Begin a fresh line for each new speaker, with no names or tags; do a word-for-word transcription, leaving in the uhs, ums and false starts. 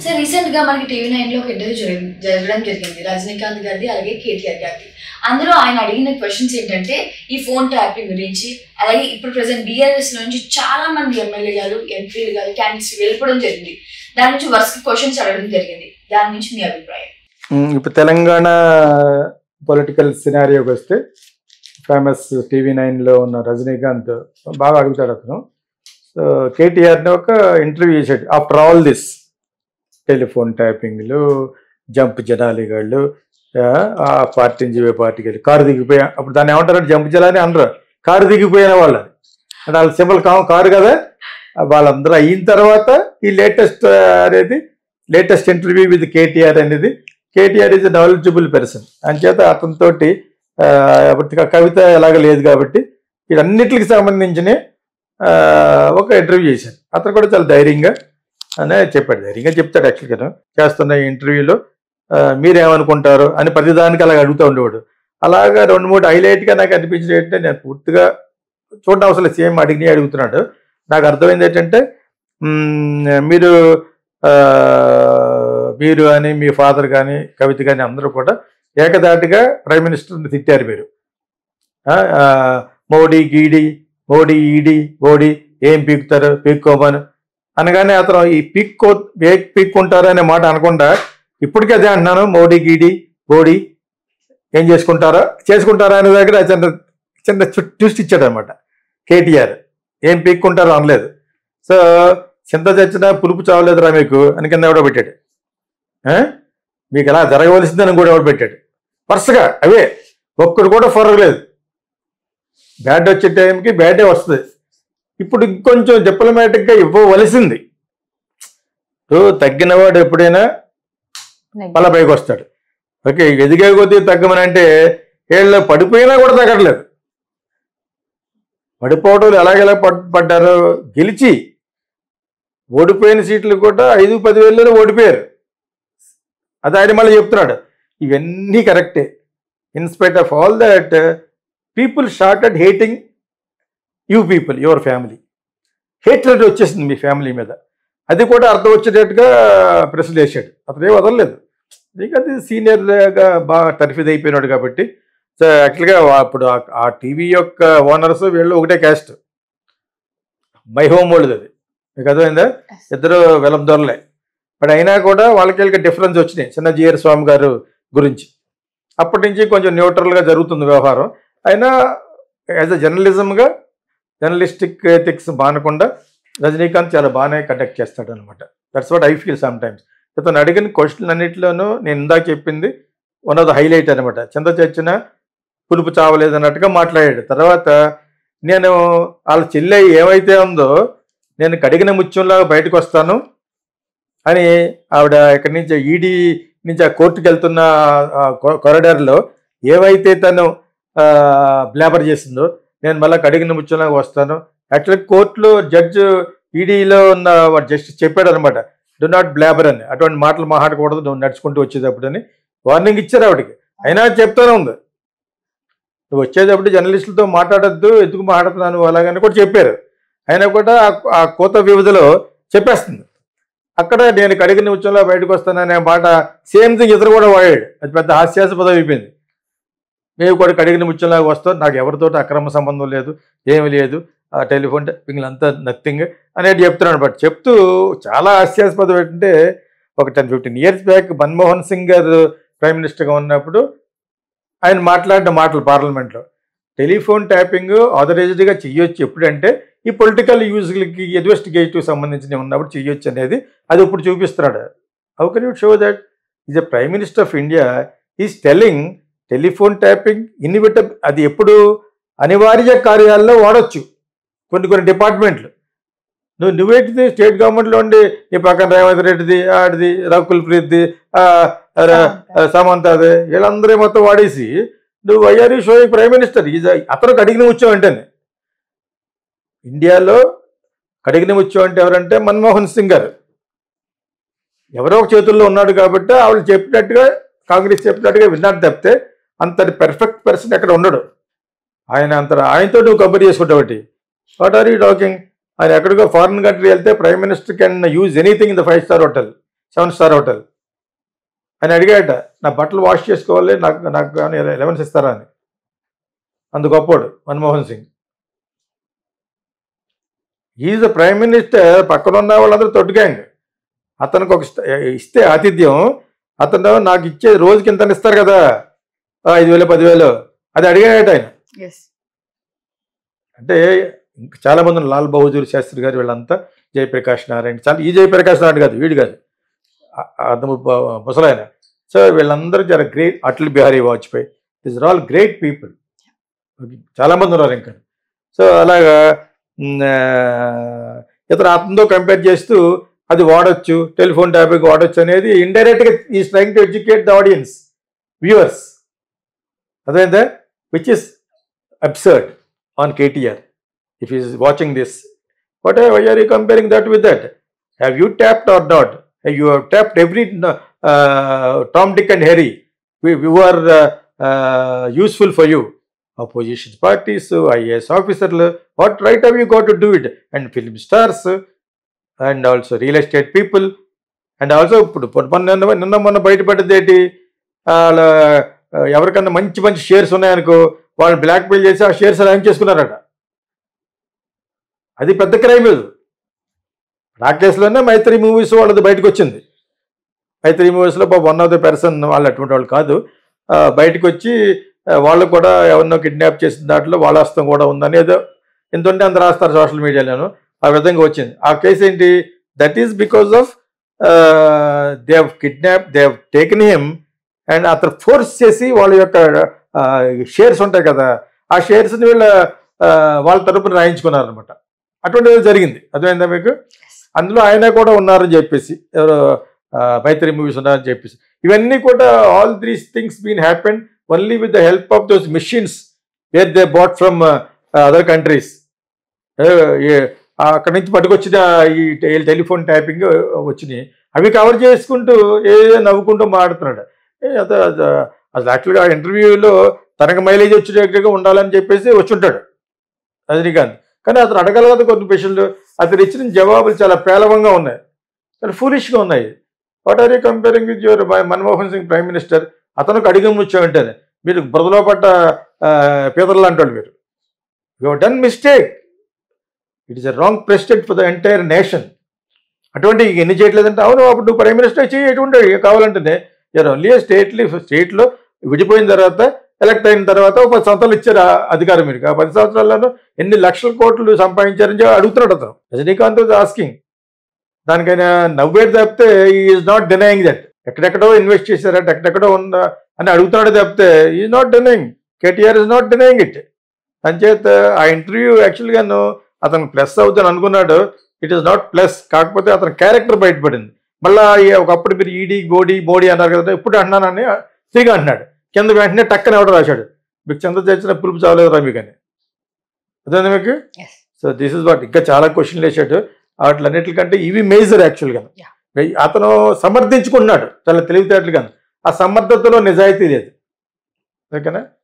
Sir recent గా మనకి TV nine లో ఒక ఇంటర్వ్యూ జరగడం జరిగింది రజనీకాంత్ గారిది అలాగే కేటీఆర్ గారిది. అందులో ఆయన అడిగిన క్వశ్చన్స్ ఏంటంటే ఈ ఫోన్ ట్యాపింగ్ గురించి, అలాగే ఇప్పుడు ప్రెసెంట్ బీఆర్ఎస్ నుంచి చాలా మంది ఎమ్మెల్యే గారు ఎంపీలు గారు క్యాండిడేట్స్ వెళ్ళిపోవడం జరిగింది. దాని నుంచి వరుస క్వశ్చన్స్ అడగడం జరిగింది. దాని నుంచి మీ అభిప్రాయం?
ఇప్పుడు తెలంగాణ పొలిటికల్ సినారియోకి వస్తే ఫేమస్ టీవీ నైన్లో ఉన్న రజనీకాంత్ బాగా అడుగుతాడు. అతను సో కేటీఆర్ని ఒక ఇంటర్వ్యూ చేశాడు. ఆఫ్టర్ ఆల్ దిస్ టెలిఫోన్ ట్యాపింగ్లు, జంప్ జనాలిగాళ్ళు, ఆ పార్టీ నుంచి ఏ పార్టీకి వెళ్ళి కారు దిగిపోయా, అప్పుడు దాన్ని ఏమంటారంటే జంప్ జనాలి అనరు, కారు దిగిపోయిన వాళ్ళు అంటే వాళ్ళ సింబల్ కా కారు కదా. వాళ్ళందరూ అయిన తర్వాత ఈ లేటెస్ట్ అనేది లేటెస్ట్ ఇంటర్వ్యూ విత్ కేటీఆర్ అనేది, KTR is a knowledgeable person అంచేత అతనితో కవిత ఎలాగ లేదు కాబట్టి వీటన్నిటికి సంబంధించిన ఒక ఇంటర్వ్యూ చేశాను. అతను కూడా చాలా ధైర్యంగా అనే చెప్పాడు. ధైర్యంగా చెప్తాడు. యాక్చువల్గా చేస్తున్న ఇంటర్వ్యూలో మీరేమనుకుంటారు అని ప్రతిదానికి అలాగ అడుగుతూ ఉండేవాడు. అలాగా రెండు మూడు హైలైట్గా నాకు అనిపించింది ఏంటంటే, నేను పూర్తిగా చూడడం అవసరం సేమ్ అడిగినే అడుగుతున్నాడు. నాకు అర్థమైంది ఏంటంటే, మీరు మీరు అని మీ ఫాదర్ కానీ కవిత కానీ అందరూ కూడా ఏకదాటిగా ప్రైమ్ మినిస్టర్ని తిట్టారు. మీరు మోడీ గీడి, మోడీ ఈడీ, మోడీ ఏం పీక్కుతారు పీక్కోమని అనగానే అతను ఈ పీక్కో ఏ పీక్కుంటారు అనే మాట అనకుండా ఇప్పటికీ అదే అంటున్నాను, మోడీ గీడి మోడీ ఏం చేసుకుంటారో చేసుకుంటారా అనే దగ్గర చిన్న చిన్న ట్విస్ట్ ఇచ్చాడు అనమాట. కేటీఆర్ ఏం పీక్కుంటారో అనలేదు. సో చింత చచ్చినా పులుపు చావలేదురా మీకు అని కింద ఎవడో పెట్టాడు. మీకు ఎలా జరగవలసిందని కూడా ఎవడు పెట్టాడు. వరుసగా అవే ఒక్కడు కూడా ఫొరగలేదు. బ్యాడ్ వచ్చే టైంకి బ్యాడే వస్తుంది. ఇప్పుడు ఇంకొంచెం డిప్లొమాటిక్గా ఇవ్వవలసింది. తగ్గినవాడు ఎప్పుడైనా పళ్ళ పైకి వస్తాడు. ఓకే, ఎదిగే కొద్దీ తగ్గమని అంటే వీళ్ళు పడిపోయినా కూడా తగ్గట్లేదు. పడిపోవడం ఎలాగెలా పడ్డారో గెలిచి ఓడిపోయిన సీట్లు కూడా ఐదు పదివేలలో ఓడిపోయారు. అది ఆయన మళ్ళీ చెప్తున్నాడు. ఇవన్నీ కరెక్టే. Inspite of all that people started hating you people, your family. Hatred వచ్చేసింది మీ ఫ్యామిలీ మీద. అది కూడా అర్థం వచ్చేటట్టుగా ప్రశ్నలు వేసాడు. అతనే వదలలేదు. అది సీనియర్గా బాగా టర్ఫీజ్ అయిపోయినాడు కాబట్టి. సో యాక్చువల్గా అప్పుడు ఆ టీవీ యొక్క ఓనర్స్ వీళ్ళు ఒకటే క్యాస్ట్, మై హోమ్ వాళ్ళది. అది మీకు అర్థమైందా? ఇద్దరు వెలం దొరలే. బట్ అయినా కూడా వాళ్ళకి వీళ్ళకి డిఫరెన్స్ వచ్చినాయి చిన్న జీఆర్ స్వామి గారు గురించి. అప్పటి నుంచి కొంచెం న్యూట్రల్గా జరుగుతుంది వ్యవహారం. అయినా యాజ్ అ జర్నలిజంగా జర్నలిస్టిక్ ఎథిక్స్ మానకుండా రజనీకాంత్ చాలా బాగానే కండక్ట్ చేస్తాడు అనమాట. That's what I feel some times. ఇతను అడిగిన క్వశ్చన్ అన్నింటిలోనూ నేను ఇందాక చెప్పింది వన్ ఆఫ్ ద హైలైట్ అనమాట. చింత చచ్చిన పులుపు చావలేదు అన్నట్టుగా మాట్లాడాడు. తర్వాత నేను వాళ్ళ చెల్లె ఏమైతే ఉందో నేను కడిగిన ముత్యంలాగా బయటకు వస్తాను అని ఆవిడ ఇక్కడి నుంచి ఈడీ నుంచి ఆ కోర్టుకు వెళ్తున్న కారిడార్లో ఏవైతే తను బ్లాబర్ చేసిందో నేను మళ్ళీ కడిగిన ముత్యంలాగా వస్తాను. యాక్చువల్గా కోర్టులో జడ్జ్ ఈడీలో ఉన్న జస్టిస్ చెప్పాడు అనమాట, డు నాట్ బ్లాబర్ అని, అటువంటి మాటలు మాట్లాడకూడదు నువ్వు నడుచుకుంటూ వచ్చేటప్పుడు అని వార్నింగ్ ఇచ్చారు ఆవిడకి. అయినా చెప్తూనే ఉంది, నువ్వు వచ్చేటప్పుడు జర్నలిస్టులతో మాట్లాడద్దు, ఎందుకు మాట్లాడుతున్నాను అలాగని కూడా చెప్పారు. అయినా కూడా ఆ కోత వ్యవధిలో చెప్పేస్తుంది. అక్కడ నేను కడిగిన ఉత్సవంలో బయటకు వస్తాననే మాట సేమ్ థింగ్ ఇతరు కూడా వాడాడు. అది పెద్ద హాస్యాస్పదం అయిపోయింది. మేము కూడా కడిగిన ముత్యంలాగా వస్తాం, నాకు ఎవరితో అక్రమ సంబంధం లేదు, ఏమి లేదు, ఆ టెలిఫోన్ వీళ్ళంతా నథింగ్ అనేది చెప్తున్నాడు. బట్ చెప్తూ చాలా హాస్యాస్పదం ఏంటంటే, ఒక ten fifteen years back Manmohan Singh garu prime మినిస్టర్గా ఉన్నప్పుడు ఆయన మాట్లాడిన మాటలు పార్లమెంట్లో, టెలిఫోన్ ట్యాపింగ్ ఆథరైజ్డ్గా చెయ్యొచ్చు ఎప్పుడంటే ఈ పొలిటికల్ యూజ్లకి ఇన్వెస్టిగేటివ్ సంబంధించినవి ఉన్నప్పుడు చెయ్యొచ్చు అనేది అది ఇప్పుడు చూపిస్తున్నాడు. How can you show that is a prime minister of India is telling telephone tapping ఇన్విట అది ఎప్పుడు అనివార్య కార్యాల్లో వాడచ్చు కొన్ని కొన్ని డిపార్ట్మెంట్లు. నువ్వు నువ్వేంటిది స్టేట్ గవర్నమెంట్లో ఉండి నీ పక్కన రేవంత్ రెడ్డిది, ఆడిది, రకుల్ ప్రీత్ది, సమంతది, వీళ్ళందరూ మొత్తం వాడేసి నువ్వు why are you showing prime minister is అతను కడిగిన ముత్యం అంటేనే. ఇండియాలో కడిగిన ముత్యం అంటే ఎవరంటే మన్మోహన్ సింగ్ గారు. ఎవరో ఒక చేతుల్లో ఉన్నాడు కాబట్టి ఆవిడ చెప్పినట్టుగా కాంగ్రెస్ చెప్పినట్టుగా విన్నాడు తప్పితే అంతటి పెర్ఫెక్ట్ పర్సన్ ఎక్కడ ఉండడు. ఆయన అంత ఆయనతో నువ్వు కంపేర్ చేసుకుంటావు. What are you talking? ఆయన ఎక్కడికో ఫారిన్ కంట్రీ వెళ్తే prime minister can use anything in the five star hotel. Seven star hotel అని అడిగాట, నా బట్టలు వాష్ చేసుకోవాలి, నాకు నాకు కానీ ఎలవెన్స్ ఇస్తారా అని. అందు గొప్పోడు Manmohan Singh. Is the prime minister, పక్కన ఉన్న వాళ్ళందరూ తొట్టు గ్యాంగ్. అతనికి ఒక ఇస్తే ఆతిథ్యం, అతను నాకు ఇచ్చే రోజుకి ఇంత ఇస్తారు కదా, ఐదు వేలు పదివేలు, అది అడిగాడట ఆయన. అంటే ఇంకా చాలా మంది, లాల్ బహదూర్ శాస్త్రి గారు, వీళ్ళంతా, జయప్రకాష్ నారాయణ, చాలా ఈ జయప్రకాష్ నారాయణ కాదు, వీడు కాదు, అతను ముసలాయన. సో వీళ్ళందరూ చాలా great. Atal Bihari Vajpayee, this are all great people. చాలా మంది ఉన్నారు ఇంకా. సో అలాగా ఇతను అతనితో కంపేర్ చేస్తూ అది వాడచ్చు, టెలిఫోన్ ట్యాపింగ్ వాడచ్చు అనేది ఇండైరెక్ట్గా ఈ trying to educate the audience, viewers. అదేంటే which is absurd on KTR. If he is watching this, what are, why are you comparing that with that? Have you tapped or not? You have tapped every uh, Tom, Dick and Harry who are uh, uh, useful for you. Opposition parties, I A S officers, what right have you got to do it? And film stars, and also real estate people, and also నిన్న మొన్న బయటపడ్డదేంటి, ఎవరికన్నా మంచి మంచి shares ఉన్నాయనుకో, వాళ్ళు black mail చేసి ఆ shares అలా ఏం చేసుకున్నారట. అది పెద్ద క్రైమ్. ఆ కేసులోనే మైత్రి మూవీస్ వాళ్ళది బయటకు వచ్చింది. మైత్రి మూవీస్లో వన్ ఆఫ్ ద పర్సన్, వాళ్ళు అటువంటి వాళ్ళు కాదు, బయటకు వచ్చి వాళ్ళు కూడా ఎవరినో కిడ్నాప్ చేసిన దాంట్లో వాళ్ళ హస్తం కూడా ఉందని ఏదో ఎంతుంటే అంత రాస్తారు సోషల్ మీడియాలోను. ఆ విధంగా వచ్చింది ఆ కేసు. ఏంటి, that is because of they have kidnap, they have taken him, and అతను ఫోర్స్ చేసి వాళ్ళ యొక్క షేర్స్ ఉంటాయి కదా, ఆ షేర్స్ని వీళ్ళ వాళ్ళ తరపున రాయించుకున్నారు అనమాట. అటువంటిది జరిగింది. అర్థమైందా మీకు? అందులో ఆయన కూడా ఉన్నారని చెప్పేసి, ఎవరో మైత్రి మూవీస్ ఉన్నారని చెప్పేసి, ఇవన్నీ కూడా all these things been happened only with the help of those missions where they bought from other countries. అక్కడి నుంచి పట్టుకొచ్చిన ఈ టెలిఫోన్ ట్యాపింగ్ వచ్చినాయి, అవి కవర్ చేసుకుంటూ ఏ నవ్వుకుంటూ మాట్లాడుతున్నాడు. అసలు యాక్చువల్గా ఇంటర్వ్యూలో తనకు మైలేజ్ వచ్చేటట్టుగా ఉండాలని చెప్పేసి వచ్చి ఉంటాడు రజనీకాంత్. కానీ అతను అడగలగదు కొన్ని క్వశ్చన్లు, అతను ఇచ్చిన జవాబులు చాలా పేలవంగా ఉన్నాయి, చాలా ఫూలిష్గా ఉన్నాయి. What are you comparing with your Manmohan Singh prime minister? అతనికి అడిగి ముచ్చామంటేనే మీరు బురదలో పడ్డ పీతర్లు అంటాడు మీరు. You have done mistake, it is a wrong president for the entire nation. అటువంటి ఎన్ని చేయట్లేదంటే, అవును అప్పుడు నువ్వు ప్రైమ్ మినిస్టర్ చేయి ఎటువంటి కావాలంటేనే, యూఆర్ ఓన్లీ స్టేట్లీ స్టేట్లో విడిపోయిన తర్వాత, ఎలక్ట్ అయిన తర్వాత ఒక పది సంవత్సరాలు ఇచ్చారు అధికారం మీరు. ఆ పది సంవత్సరాల్లోనూ ఎన్ని లక్షల కోట్లు సంపాదించారని అడుగుతున్నాడు అతను. Rajinikanth was asking. దానికైనా నవ్వేది తప్పితే ఈజ్ నాట్ డినయింగ్ దట్. ఎక్కడెక్కడో ఇన్వెస్ట్ చేశారట, ఎక్కడెక్కడో ఉందా అని అడుగుతున్నాడు తప్పితే is not denying. KTR is not denying it. అంచేత ఆ ఇంటర్వ్యూ యాక్చువల్గాను అతను ప్లస్ అవుతుంది అనుకున్నాడు, ఇట్ ఈస్ నాట్ ప్లస్. కాకపోతే అతని క్యారెక్టర్ బయటపడింది. మళ్ళీ ఒకప్పుడు మీరు ఈడీ గోడీ మోడీ అన్నారు కదా, ఇప్పుడు అంటున్నానని తిరిగి అంటున్నాడు. కింద వెంటనే టక్కన ఎవడో రాశాడు, మీకు చంద్ర చచ్చిన పులుపు చావలేదు మీకు అని. అదే మీకు. So this is what. ఇంకా చాలా క్వశ్చన్లు వేసాడు. వాటిలన్నిటికంటే ఇవి మేజర్ యాక్చువల్గా. అతను సమర్థించుకున్నాడు చాలా తెలివితేటలుగా. ఆ సమర్థతలో నిజాయితీ లేదు. ఓకేనా?